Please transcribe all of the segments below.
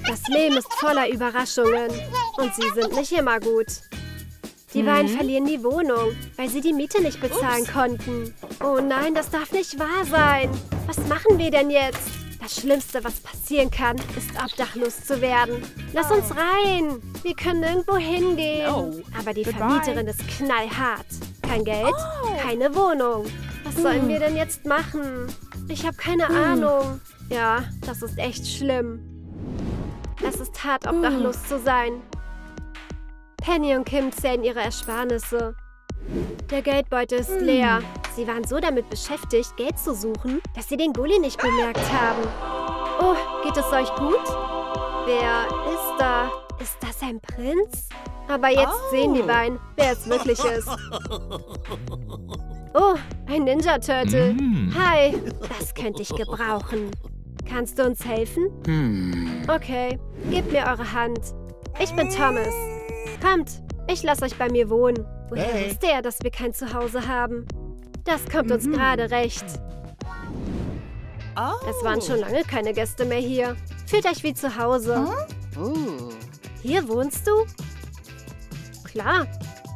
Das Leben ist voller Überraschungen. Und sie sind nicht immer gut. Die beiden verlieren die Wohnung, weil sie die Miete nicht bezahlen konnten. Oh nein, das darf nicht wahr sein. Was machen wir denn jetzt? Das Schlimmste, was passieren kann, ist obdachlos zu werden. Lass uns rein. Wir können nirgendwo hingehen. Aber die Vermieterin ist knallhart. Kein Geld, keine Wohnung. Was sollen wir denn jetzt machen? Ich habe keine Ahnung. Ja, das ist echt schlimm. Es ist hart, obdachlos zu sein. Penny und Kim zählen ihre Ersparnisse. Der Geldbeutel ist leer. Sie waren so damit beschäftigt, Geld zu suchen, dass sie den Bulli nicht bemerkt haben. Oh, geht es euch gut? Wer ist da? Ist das ein Prinz? Aber jetzt sehen die beiden, wer es wirklich ist. Oh, ein Ninja Turtle. Hi, das könnte ich gebrauchen. Kannst du uns helfen? Okay, gebt mir eure Hand. Ich bin Thomas. Kommt, ich lasse euch bei mir wohnen. Woher wusste er, dass wir kein Zuhause haben? Das kommt uns gerade recht. Es waren schon lange keine Gäste mehr hier. Fühlt euch wie zu Hause. Hier wohnst du? Klar.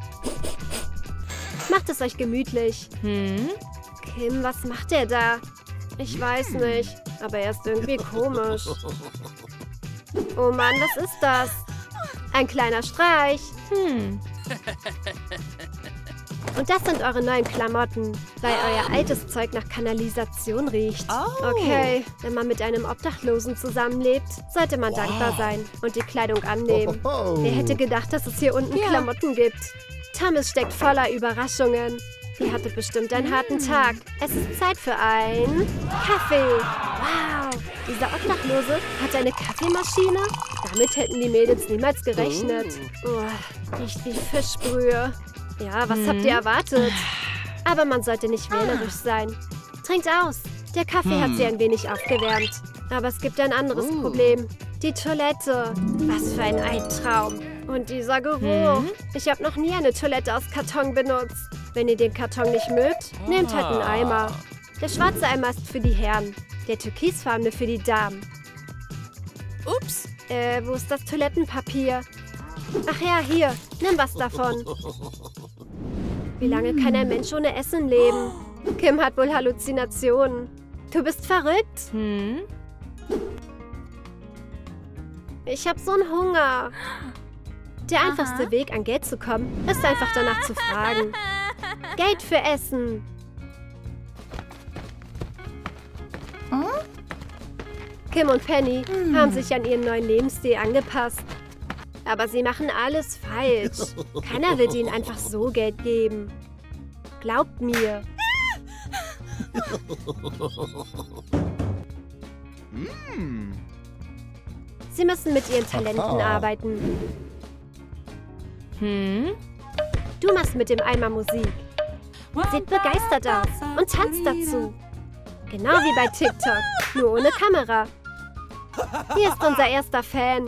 Macht es euch gemütlich. Kim, was macht er da? Ich weiß nicht, aber er ist irgendwie komisch. Oh Mann, was ist das? Ein kleiner Streich. Und das sind eure neuen Klamotten, weil euer altes Zeug nach Kanalisation riecht. Okay, wenn man mit einem Obdachlosen zusammenlebt, sollte man dankbar sein und die Kleidung annehmen. Wer hätte gedacht, dass es hier unten Klamotten gibt? Thomas steckt voller Überraschungen. Die hatte bestimmt einen harten Tag. Es ist Zeit für einen Kaffee. Wow, dieser Obdachlose hat eine Kaffeemaschine? Damit hätten die Mädels niemals gerechnet. Oh, riecht wie Fischbrühe. Ja, was habt ihr erwartet? Aber man sollte nicht wählerisch sein. Trinkt aus. Der Kaffee hat sie ein wenig aufgewärmt. Aber es gibt ein anderes Problem. Die Toilette. Was für ein Albtraum. Und dieser Geruch. Ich habe noch nie eine Toilette aus Karton benutzt. Wenn ihr den Karton nicht mögt, nehmt halt einen Eimer. Der schwarze Eimer ist für die Herren. Der türkisfarbene für die Damen. Ups. Wo ist das Toilettenpapier? Ach ja, hier. Nimm was davon. Wie lange kann ein Mensch ohne Essen leben? Kim hat wohl Halluzinationen. Du bist verrückt? Ich habe so einen Hunger. Der einfachste Weg, an Geld zu kommen, ist einfach danach zu fragen. Geld für Essen. Kim und Penny haben sich an ihren neuen Lebensstil angepasst. Aber sie machen alles falsch. Keiner wird ihnen einfach so Geld geben. Glaubt mir. Sie müssen mit ihren Talenten arbeiten. Du machst mit dem Eimer Musik. Sieht begeistert aus und tanzt dazu. Genau wie bei TikTok, nur ohne Kamera. Hier ist unser erster Fan.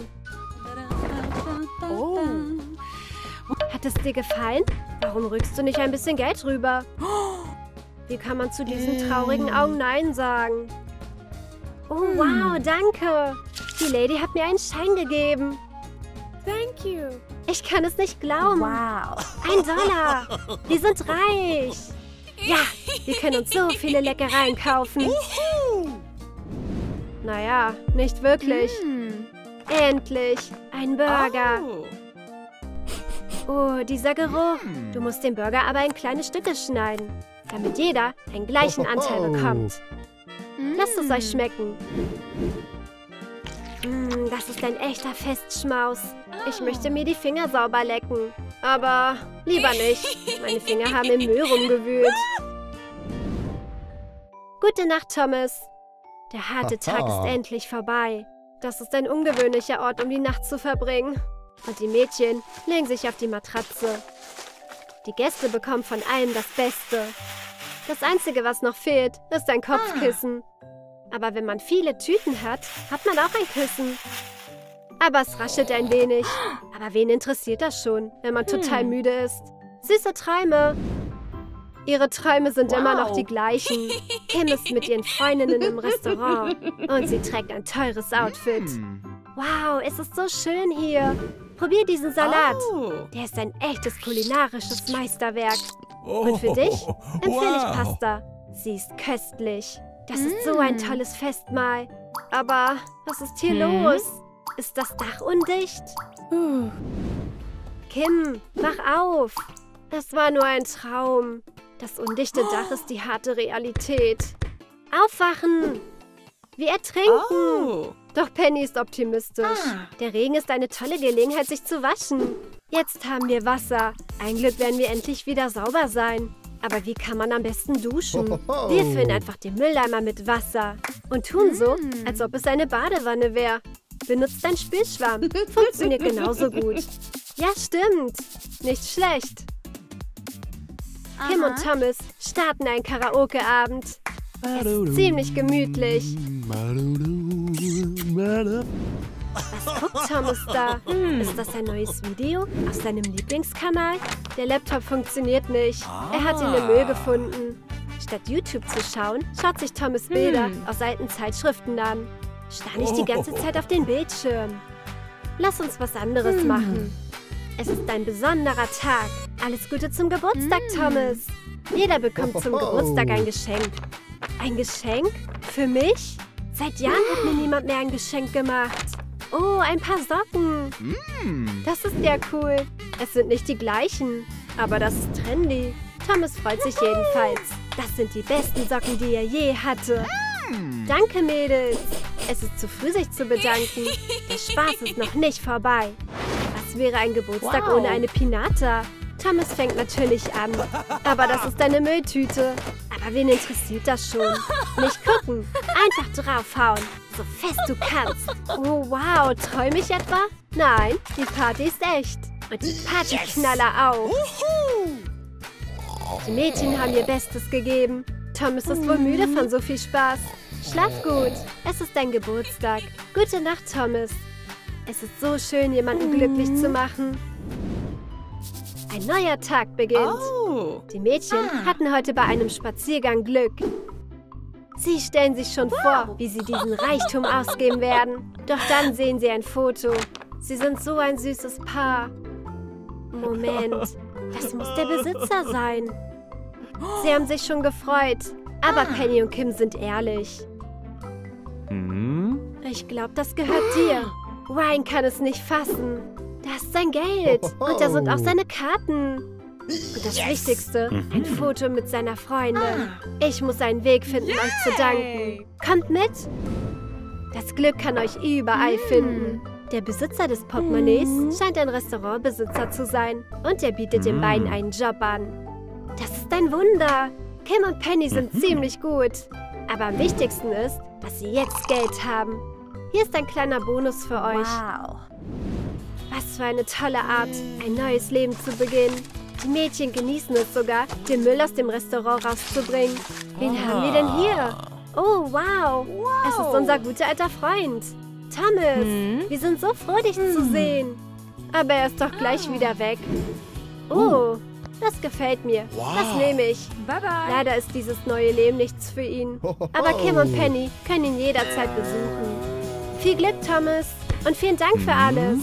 Hat es dir gefallen? Warum rückst du nicht ein bisschen Geld rüber? Wie kann man zu diesen traurigen Augen Nein sagen? Oh, wow, danke. Die Lady hat mir einen Schein gegeben. Thank you. Ich kann es nicht glauben. Wow. $1. Wir sind reich. Ja, wir können uns so viele Leckereien kaufen. Naja, nicht wirklich. Endlich, ein Burger. Oh, dieser Geruch. Du musst den Burger aber in kleine Stücke schneiden, damit jeder einen gleichen Anteil bekommt. Lasst es euch schmecken. Das ist ein echter Festschmaus. Ich möchte mir die Finger sauber lecken. Aber lieber nicht. Meine Finger haben im Müll rumgewühlt. Gute Nacht, Thomas. Der harte Tag ist endlich vorbei. Das ist ein ungewöhnlicher Ort, um die Nacht zu verbringen. Und die Mädchen legen sich auf die Matratze. Die Gäste bekommen von allem das Beste. Das Einzige, was noch fehlt, ist ein Kopfkissen. Aber wenn man viele Tüten hat, hat man auch ein Kissen. Aber es raschelt ein wenig. Aber wen interessiert das schon, wenn man total müde ist? Süße Träume. Ihre Träume sind immer noch die gleichen. Kim ist mit ihren Freundinnen im Restaurant. Und sie trägt ein teures Outfit. Wow, es ist so schön hier. Probier diesen Salat. Oh. Der ist ein echtes kulinarisches Meisterwerk. Und für dich empfehle ich Pasta. Sie ist köstlich. Das ist so ein tolles Festmahl. Aber was ist hier los? Ist das Dach undicht? Kim, mach auf. Das war nur ein Traum. Das undichte Dach ist die harte Realität. Aufwachen! Wir ertrinken! Oh. Doch Penny ist optimistisch. Der Regen ist eine tolle Gelegenheit, sich zu waschen. Jetzt haben wir Wasser. Ein Glück werden wir endlich wieder sauber sein. Aber wie kann man am besten duschen? Wir füllen einfach den Mülleimer mit Wasser und tun so, als ob es eine Badewanne wäre. Benutzt ein Spülschwamm. Funktioniert genauso gut. Ja, stimmt. Nicht schlecht. Kim und Thomas starten einen Karaoke-Abend. Es ist ziemlich gemütlich. Was guckt Thomas da? Ist das ein neues Video aus seinem Lieblingskanal? Der Laptop funktioniert nicht. Er hat ihn im Müll gefunden. Statt YouTube zu schauen, schaut sich Thomas Bilder aus alten Zeitschriften an. Starr nicht die ganze Zeit auf den Bildschirm. Lass uns was anderes machen. Es ist ein besonderer Tag. Alles Gute zum Geburtstag, Thomas. Jeder bekommt zum Geburtstag ein Geschenk. Ein Geschenk? Für mich? Seit Jahren hat mir niemand mehr ein Geschenk gemacht. Oh, ein paar Socken. Das ist ja cool. Es sind nicht die gleichen, aber das ist trendy. Thomas freut sich jedenfalls. Das sind die besten Socken, die er je hatte. Danke, Mädels. Es ist zu früh, sich zu bedanken. Der Spaß ist noch nicht vorbei. Was wäre ein Geburtstag ohne eine Pinata? Thomas fängt natürlich an. Aber das ist eine Mülltüte. Aber wen interessiert das schon? Nicht gucken. Einfach draufhauen. So fest du kannst. Oh, wow. Träume ich etwa? Nein, die Party ist echt. Und die Partyknaller auch. Die Mädchen haben ihr Bestes gegeben. Thomas ist wohl müde von so viel Spaß. Schlaf gut. Es ist dein Geburtstag. Gute Nacht, Thomas. Es ist so schön, jemanden glücklich zu machen. Ein neuer Tag beginnt. Oh. Die Mädchen hatten heute bei einem Spaziergang Glück. Sie stellen sich schon vor, wie sie diesen Reichtum ausgeben werden. Doch dann sehen sie ein Foto. Sie sind so ein süßes Paar. Moment, das muss der Besitzer sein. Sie haben sich schon gefreut. Aber Penny und Kim sind ehrlich. Ich glaube, das gehört dir. Ryan kann es nicht fassen. Da ist sein Geld. Und da sind auch seine Karten. Und das Wichtigste, ein Foto mit seiner Freundin. Ich muss einen Weg finden, euch zu danken. Kommt mit. Das Glück kann euch überall finden. Der Besitzer des Portemonnaies scheint ein Restaurantbesitzer zu sein. Und er bietet den beiden einen Job an. Das ist ein Wunder. Kim und Penny sind ziemlich gut. Aber am wichtigsten ist, dass sie jetzt Geld haben. Hier ist ein kleiner Bonus für euch. Wow. Was für eine tolle Art, ein neues Leben zu beginnen. Die Mädchen genießen es sogar, den Müll aus dem Restaurant rauszubringen. Wen haben wir denn hier? Oh, wow. Es ist unser guter alter Freund. Thomas, wir sind so froh, dich zu sehen. Aber er ist doch gleich wieder weg. Oh, das gefällt mir. Das nehme ich. Bye-bye. Leider ist dieses neue Leben nichts für ihn. Aber Kim und Penny können ihn jederzeit besuchen. Viel Glück, Thomas. Und vielen Dank für alles.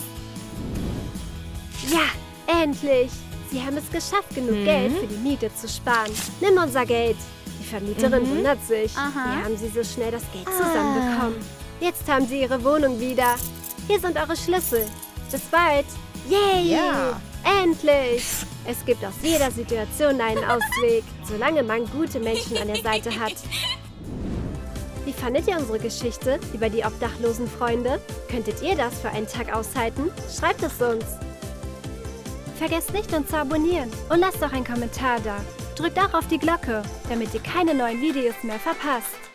Ja, endlich. Sie haben es geschafft, genug Geld für die Miete zu sparen. Nimm unser Geld. Die Vermieterin wundert sich. Wie haben sie so schnell das Geld zusammenbekommen? Jetzt haben sie ihre Wohnung wieder. Hier sind eure Schlüssel. Bis bald. Yay! Ja. Endlich! Es gibt aus jeder Situation einen Ausweg, solange man gute Menschen an der Seite hat. Wie fandet ihr unsere Geschichte über die obdachlosen Freunde? Könntet ihr das für einen Tag aushalten? Schreibt es uns! Vergesst nicht, uns zu abonnieren und lasst auch einen Kommentar da. Drückt auch auf die Glocke, damit ihr keine neuen Videos mehr verpasst.